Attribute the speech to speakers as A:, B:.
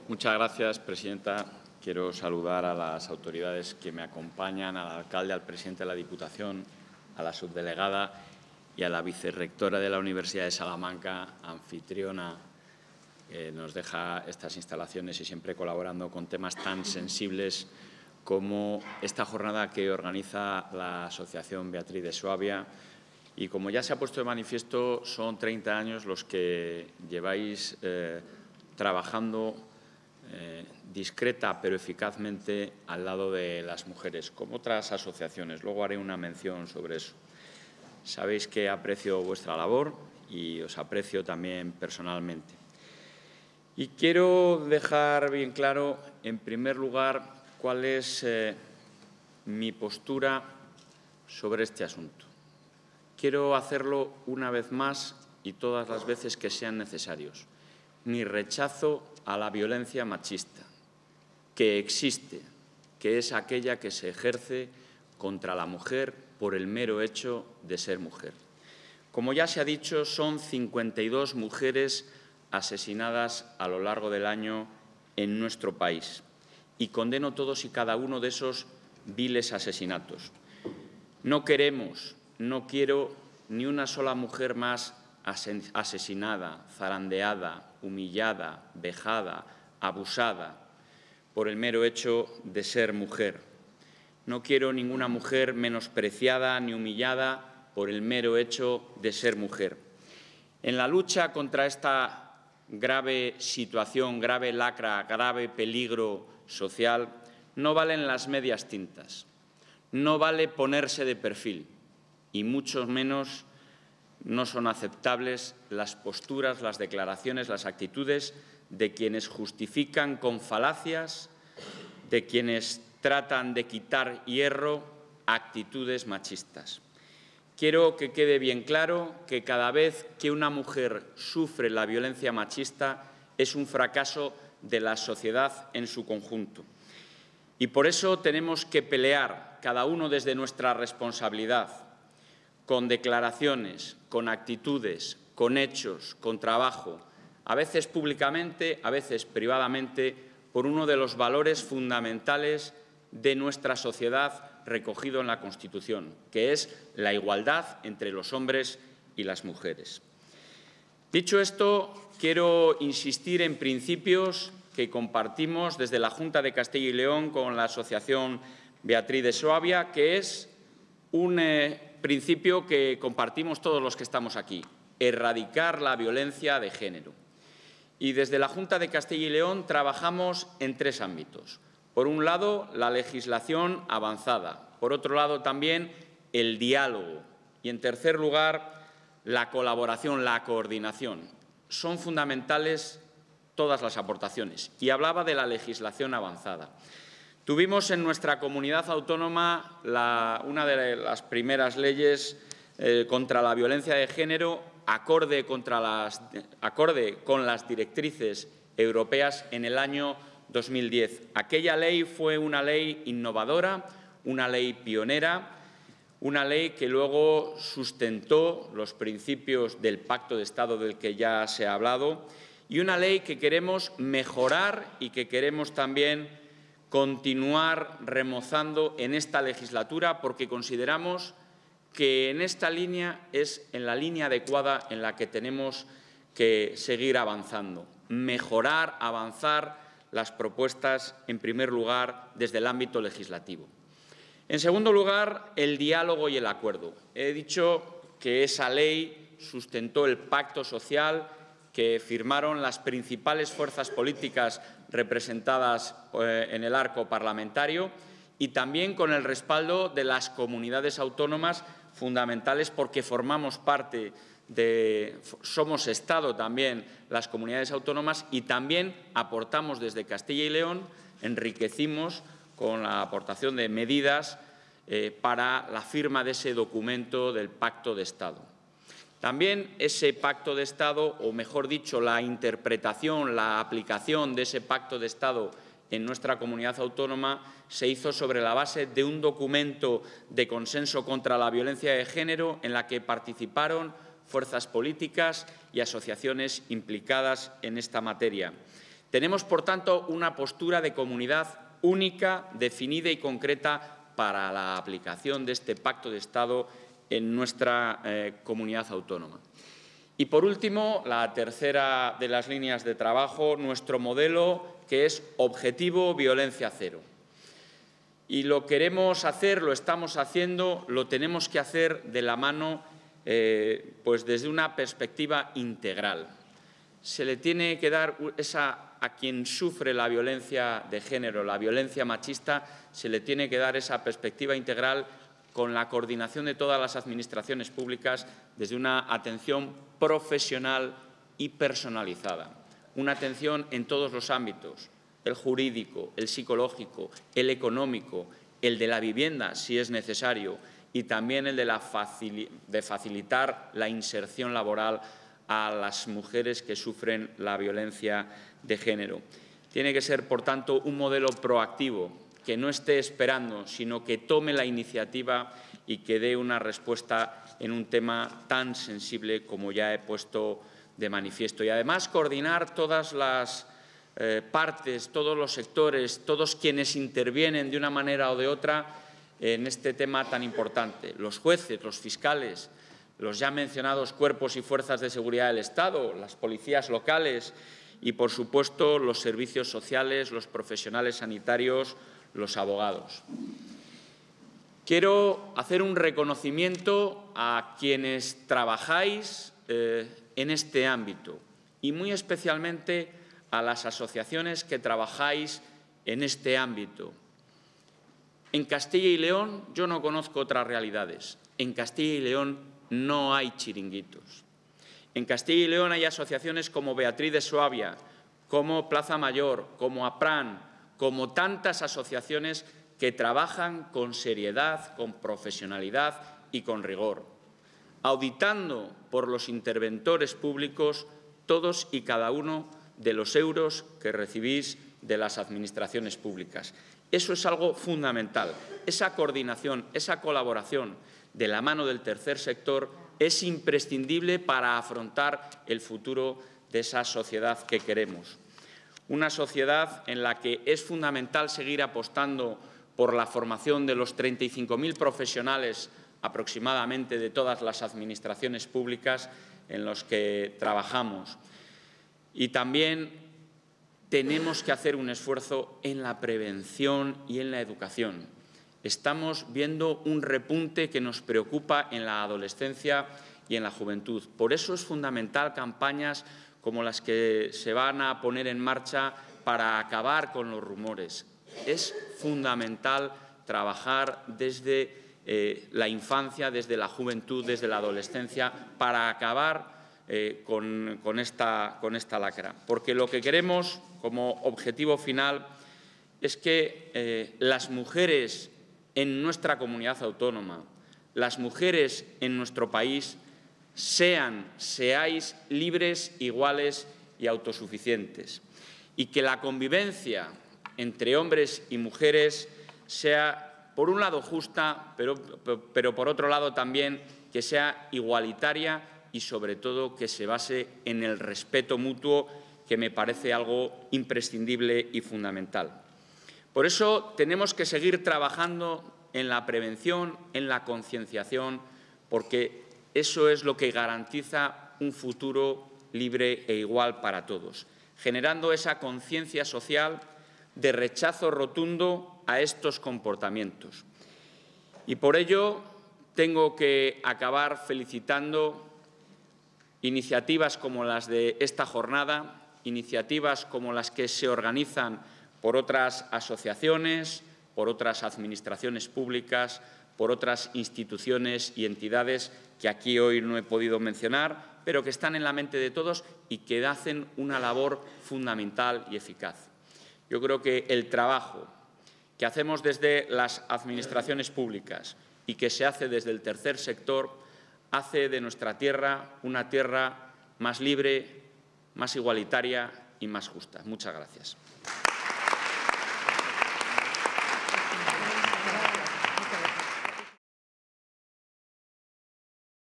A: Muchas gracias, presidenta. Quiero saludar a las autoridades que me acompañan, al alcalde, al presidente de la Diputación, a la subdelegada y a la vicerrectora de la Universidad de Salamanca, anfitriona, que nos deja estas instalaciones y siempre colaborando con temas tan sensibles como esta jornada que organiza la Asociación Beatriz de Suabia. Y como ya se ha puesto de manifiesto, son 30 años los que lleváis trabajando discreta pero eficazmente al lado de las mujeres, como otras asociaciones. Luego haré una mención sobre eso. Sabéis que aprecio vuestra labor y os aprecio también personalmente. Y quiero dejar bien claro, en primer lugar, cuál es mi postura sobre este asunto. Quiero hacerlo una vez más y todas las veces que sean necesarios. Mi rechazo a la violencia machista, que existe, que es aquella que se ejerce contra la mujer por el mero hecho de ser mujer. Como ya se ha dicho, son 52 mujeres asesinadas a lo largo del año en nuestro país y condeno todos y cada uno de esos viles asesinatos. No queremos, no quiero ni una sola mujer más asesinada, zarandeada, humillada, vejada, abusada por el mero hecho de ser mujer. No quiero ninguna mujer menospreciada ni humillada por el mero hecho de ser mujer. En la lucha contra esta grave situación, grave lacra, grave peligro social, no valen las medias tintas, no vale ponerse de perfil y mucho menos no son aceptables las posturas, las declaraciones, las actitudes de quienes justifican con falacias, de quienes tratan de quitar hierro actitudes machistas. Quiero que quede bien claro que cada vez que una mujer sufre la violencia machista es un fracaso de la sociedad en su conjunto. Y por eso tenemos que pelear, cada uno desde nuestra responsabilidad, con declaraciones, con actitudes, con hechos, con trabajo, a veces públicamente, a veces privadamente, por uno de los valores fundamentales de nuestra sociedad recogido en la Constitución, que es la igualdad entre los hombres y las mujeres. Dicho esto, quiero insistir en principios que compartimos desde la Junta de Castilla y León con la Asociación Beatriz de Suabia, que es un principio que compartimos todos los que estamos aquí: erradicar la violencia de género. Y desde la Junta de Castilla y León trabajamos en 3 ámbitos. Por un lado, la legislación avanzada. Por otro lado, también el diálogo. Y, en tercer lugar, la colaboración, la coordinación. Son fundamentales todas las aportaciones. Y hablaba de la legislación avanzada. Tuvimos en nuestra comunidad autónoma una de las primeras leyes contra la violencia de género acorde con las directrices europeas en el año 2010. Aquella ley fue una ley innovadora, una ley pionera, una ley que luego sustentó los principios del Pacto de Estado del que ya se ha hablado y una ley que queremos mejorar y que queremos también continuar remozando en esta legislatura porque consideramos que en esta línea es en la línea adecuada en la que tenemos que seguir avanzando, mejorar, avanzar las propuestas, en primer lugar, desde el ámbito legislativo. En segundo lugar, el diálogo y el acuerdo. He dicho que esa ley sustentó el pacto social que firmaron las principales fuerzas políticas representadas en el arco parlamentario y también con el respaldo de las comunidades autónomas fundamentales porque formamos parte somos Estado también las comunidades autónomas y también aportamos desde Castilla y León, enriquecimos con la aportación de medidas para la firma de ese documento del Pacto de Estado. También ese Pacto de Estado, o mejor dicho, la interpretación, la aplicación de ese Pacto de Estado en nuestra comunidad autónoma se hizo sobre la base de un documento de consenso contra la violencia de género en la que participaron fuerzas políticas y asociaciones implicadas en esta materia. Tenemos, por tanto, una postura de comunidad única, definida y concreta para la aplicación de este Pacto de Estado en nuestra comunidad autónoma. Y, por último, la tercera de las líneas de trabajo, nuestro modelo, que es objetivo violencia cero. Y lo queremos hacer, lo estamos haciendo, lo tenemos que hacer de la mano, pues desde una perspectiva integral. Se le tiene que dar a quien sufre la violencia de género, la violencia machista, se le tiene que dar esa perspectiva integral con la coordinación de todas las administraciones públicas desde una atención profesional y personalizada. Una atención en todos los ámbitos, el jurídico, el psicológico, el económico, el de la vivienda, si es necesario, y también el de facilitar la inserción laboral a las mujeres que sufren la violencia de género. Tiene que ser, por tanto, un modelo proactivo, que no esté esperando, sino que tome la iniciativa y que dé una respuesta en un tema tan sensible como ya he puesto de manifiesto. Y, además, coordinar todas las partes, todos los sectores, todos quienes intervienen de una manera o de otra en este tema tan importante. Los jueces, los fiscales, los ya mencionados cuerpos y fuerzas de seguridad del Estado, las policías locales y, por supuesto, los servicios sociales, los profesionales sanitarios, los abogados. Quiero hacer un reconocimiento a quienes trabajáis en este ámbito y muy especialmente a las asociaciones que trabajáis en este ámbito. En Castilla y León yo no conozco otras realidades. En Castilla y León no hay chiringuitos. En Castilla y León hay asociaciones como Beatriz de Suabia, como Plaza Mayor, como APRAN, como tantas asociaciones que trabajan con seriedad, con profesionalidad y con rigor, auditando por los interventores públicos todos y cada uno de los euros que recibís de las administraciones públicas. Eso es algo fundamental. Esa coordinación, esa colaboración de la mano del tercer sector es imprescindible para afrontar el futuro de esa sociedad que queremos. Una sociedad en la que es fundamental seguir apostando por la formación de los 35.000 profesionales aproximadamente de todas las administraciones públicas en los que trabajamos. Y también tenemos que hacer un esfuerzo en la prevención y en la educación. Estamos viendo un repunte que nos preocupa en la adolescencia y en la juventud. Por eso es fundamental campañas como las que se van a poner en marcha para acabar con los rumores. Es fundamental trabajar desde la infancia, desde la juventud, desde la adolescencia, para acabar con esta lacra. Porque lo que queremos como objetivo final es que las mujeres en nuestra comunidad autónoma, las mujeres en nuestro país, seáis libres, iguales y autosuficientes, y que la convivencia entre hombres y mujeres sea, por un lado, justa, pero por otro lado también que sea igualitaria y, sobre todo, que se base en el respeto mutuo, que me parece algo imprescindible y fundamental. Por eso tenemos que seguir trabajando en la prevención, en la concienciación, porque eso es lo que garantiza un futuro libre e igual para todos, generando esa conciencia social de rechazo rotundo a estos comportamientos. Y por ello tengo que acabar felicitando iniciativas como las de esta jornada, iniciativas como las que se organizan por otras asociaciones, por otras administraciones públicas, por otras instituciones y entidades que aquí hoy no he podido mencionar, pero que están en la mente de todos y que hacen una labor fundamental y eficaz. Yo creo que el trabajo que hacemos desde las administraciones públicas y que se hace desde el tercer sector hace de nuestra tierra una tierra más libre, más igualitaria y más justa. Muchas gracias.